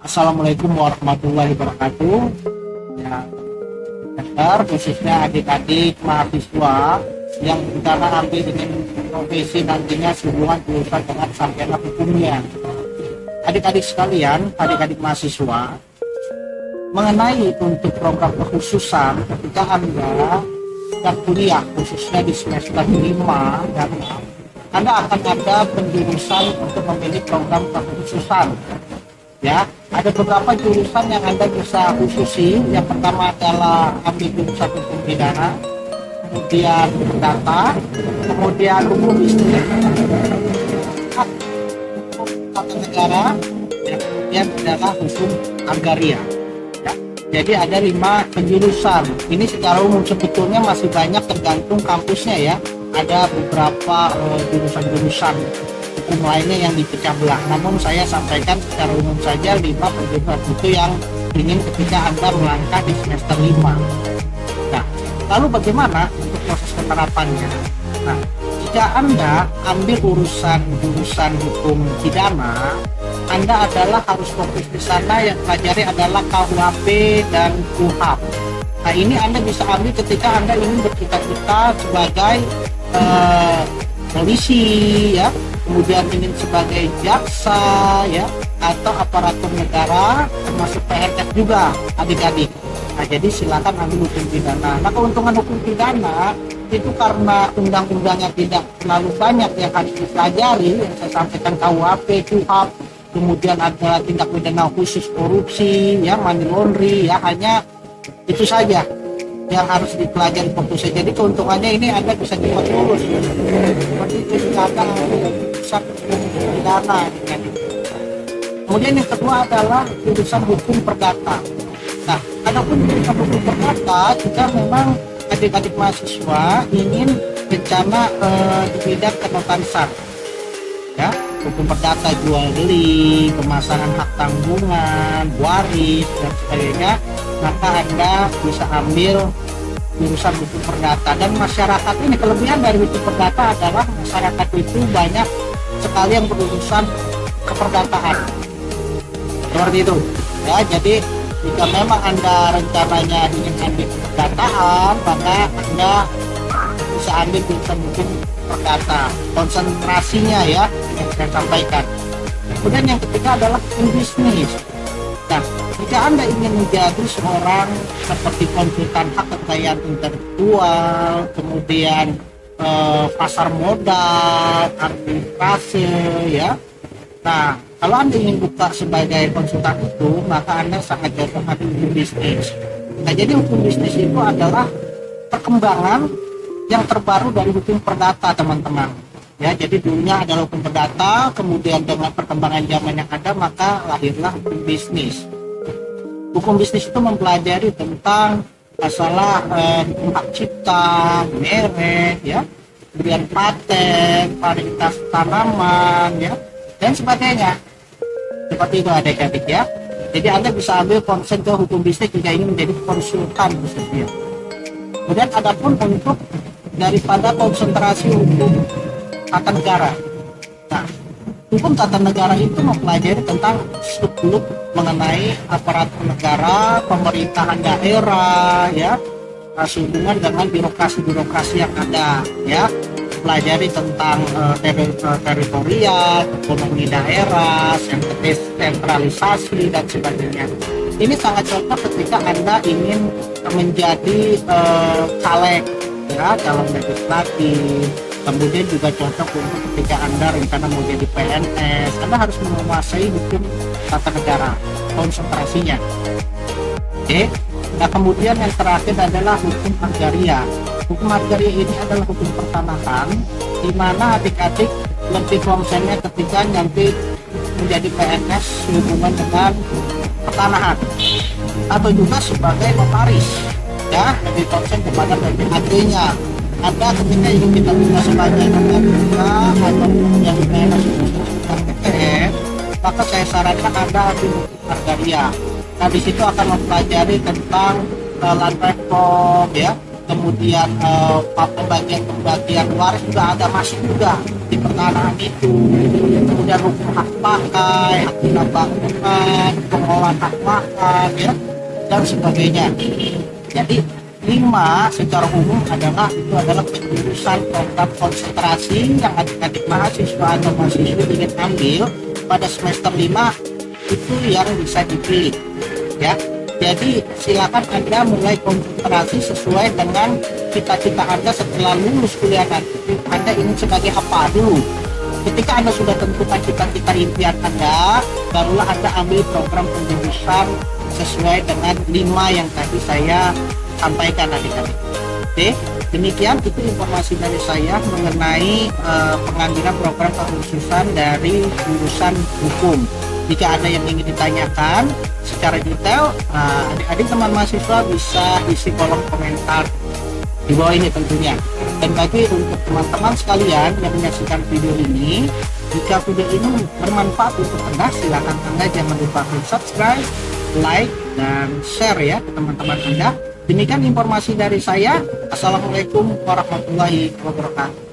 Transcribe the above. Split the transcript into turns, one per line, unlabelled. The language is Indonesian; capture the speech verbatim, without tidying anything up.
Assalamualaikum warahmatullahi wabarakatuh. Ya, dokter, khususnya adik-adik mahasiswa yang rencana ambil dengan profesi nantinya sehubungan jurusan dengan sarjana hukumnya. Adik-adik sekalian, adik-adik mahasiswa, mengenai untuk program kekhususan ketika Anda sedang kuliah, khususnya di semester lima dan enam, Anda akan ada penjurusan untuk memilih program kekhususan. Ya, ada beberapa jurusan yang Anda bisa khususi. Yang pertama adalah ambil jurusan hukum pidana, kemudian perdata, kemudian hukum bisnis, tata negara, dan kemudian adalah hukum agraria. Ya, jadi ada lima penjurusan. Ini secara umum sebetulnya masih banyak tergantung kampusnya ya. Ada beberapa uh, jurusan-jurusan hukum lainnya yang dipecah belah. Namun saya sampaikan secara umum saja lima penjurusan itu yang ingin ketika Anda melangkah di semester lima. Nah, lalu bagaimana untuk proses penerapannya? Nah, jika Anda ambil urusan jurusan hukum pidana, Anda adalah harus fokus di sana, yang pelajari adalah K U H P dan K U H A P. Nah, ini Anda bisa ambil ketika Anda ingin bercita-cita sebagai uh, polisi ya, kemudian ingin sebagai jaksa ya, atau aparatur negara, termasuk P N S juga adik-adik. Nah, jadi silakan ambil hukum pidana. Nah, keuntungan hukum pidana itu karena undang-undangnya tidak terlalu banyak yang harus dipelajari, yang saya sampaikan K U H P, K U H A P, kemudian ada tindak pidana khusus korupsi ya, money laundry ya, hanya itu saja yang harus dipelajari fokusnya. Jadi keuntungannya ini Anda bisa cepat lulus seperti itu jika Anda bisa pidana. Kemudian yang kedua adalah jurusan hukum perdata. Nah, adapun jurusan hukum perdata, jika memang adik-adik mahasiswa ingin rencana eh, di bidang kenotarisat ya, hukum perdata jual beli, pemasangan hak tanggungan, waris dan sebagainya, maka Anda bisa ambil jurusan hukum perdata. Dan masyarakat ini, kelebihan dari hukum perdata adalah masyarakat itu banyak sekali yang berurusan keperdataan seperti itu ya. Jadi jika memang Anda rencananya ingin ambil perdataan, maka Anda bisa ambil jurusan hukum perdata. Konsentrasinya ya yang saya sampaikan. Kemudian yang ketiga adalah hukum bisnis. Nah, jika Anda ingin menjadi seorang seperti konsultan hak kekayaan intelektual, kemudian eh, pasar modal, arbitrase ya. Nah, kalau Anda ingin buka sebagai konsultan itu, maka Anda sangat cocok ambil hukum bisnis. Nah, jadi hukum bisnis itu adalah perkembangan yang terbaru dari hukum perdata, teman-teman. Ya, jadi dulunya adalah hukum perdata, kemudian dengan perkembangan zaman yang ada, maka lahirlah hukum bisnis. Hukum bisnis itu mempelajari tentang masalah eh, hukum hak cipta, merek, ya, kemudian paten, varietas tanaman, ya, dan sebagainya. Seperti itu adik-adik ya. Jadi Anda bisa ambil konsen ke hukum bisnis jika ingin menjadi konsultan khususnya. Kemudian adapun untuk daripada konsentrasi hukum tata negara. Nah, hukum tata negara itu mempelajari tentang seluk-beluk mengenai aparatur negara, pemerintahan daerah, ya, sehubungan dengan birokrasi-birokrasi yang ada, ya, pelajari tentang uh, ter- teritorial, ekonomi daerah, sentralisasi dan sebagainya. Ini sangat cocok ketika Anda ingin menjadi uh, caleg, ya, calon legislatif. Kemudian juga cocok untuk ketika Anda rencana mau jadi P N S, Anda harus menguasai hukum tata negara, konsentrasinya. Oke. Nah, kemudian yang terakhir adalah hukum agraria. Hukum agraria ini adalah hukum pertanahan, di mana adik-adik lebih konsennya ketika nanti menjadi P N S sehubungan dengan pertanahan, atau juga sebagai notaris, ya, lebih konsen kepada P P A-nya. Ada ketika ingin kita buka sebagai notaris atau yang P N S P T N, maka saya sarankan Anda ambil hukum agraria. Nah, di situ akan mempelajari tentang uh, land reform, ya, kemudian uh, pembagian-pembagian waris juga ada masuk juga di pertanahan itu, kemudian hukum hak pakai, hak guna bangunan, pengolahan hak makan, ya, dan sebagainya. Jadi lima secara umum adalah itu adalah penjurusan program konsentrasi yang adik-adik mahasiswa atau mahasiswa ingin ambil pada semester lima itu yang bisa dipilih, ya. Jadi silakan Anda mulai konsentrasi sesuai dengan cita-cita Anda setelah lulus kuliah nanti. Anda ingin sebagai apa dulu? Ketika Anda sudah tentukan cita-cita impian Anda, barulah Anda ambil program penjurusan sesuai dengan lima yang tadi saya sampaikan adik-adik. Oke, demikian itu informasi dari saya mengenai uh, pengambilan program kekhususan dari jurusan hukum. Jika ada yang ingin ditanyakan secara detail, uh, adik-adik teman mahasiswa bisa isi kolom komentar di bawah ini tentunya. Dan bagi untuk teman-teman sekalian yang menyaksikan video ini, jika video ini bermanfaat untuk Anda, silakan Anda jangan lupa subscribe, like, dan share ya ke teman-teman Anda. Demikian informasi dari saya. Assalamualaikum warahmatullahi wabarakatuh.